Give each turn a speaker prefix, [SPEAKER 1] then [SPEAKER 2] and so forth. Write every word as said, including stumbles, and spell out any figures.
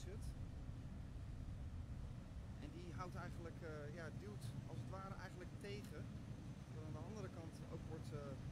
[SPEAKER 1] het. En die houdt eigenlijk, uh, ja, duwt als het ware eigenlijk tegen. Dat aan de andere kant ook wordt uh,